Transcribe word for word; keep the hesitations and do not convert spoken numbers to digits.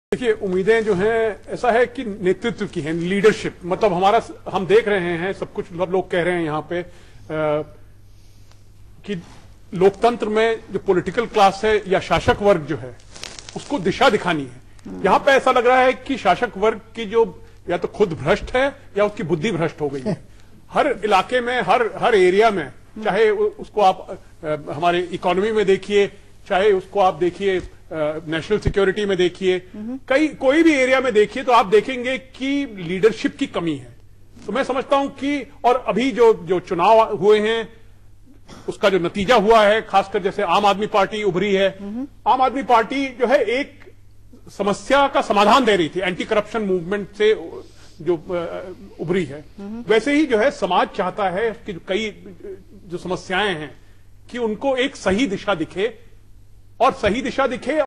देखिए, उम्मीदें जो हैं ऐसा है कि नेतृत्व की हैं, लीडरशिप। मतलब हमारा हम देख रहे हैं सब कुछ, सब लोग कह रहे हैं यहाँ पे आ, कि लोकतंत्र में जो पॉलिटिकल क्लास है या शासक वर्ग जो है उसको दिशा दिखानी है। यहाँ पे ऐसा लग रहा है कि शासक वर्ग की जो या तो खुद भ्रष्ट है या उसकी बुद्धि भ्रष्ट हो गई है। हर इलाके में, हर हर एरिया में, चाहे उसको आप आ, हमारे इकोनॉमी में देखिए, चाहे उसको आप देखिए नेशनल सिक्योरिटी में देखिए, कई कोई भी एरिया में देखिए, तो आप देखेंगे कि लीडरशिप की कमी है। तो मैं समझता हूं कि और अभी जो जो चुनाव हुए हैं उसका जो नतीजा हुआ है, खासकर जैसे आम आदमी पार्टी उभरी है। आम आदमि पार्टी जो है एक समस्या का समाधान दे रही थी, एंटी करप्शन मूवमेंट से जो उभरी है। वैसे ही जो है समाज चाहता है कि जो कई जो समस्याएं हैं कि उनको एक सही दिशा दिखे और सही दिशा दिखे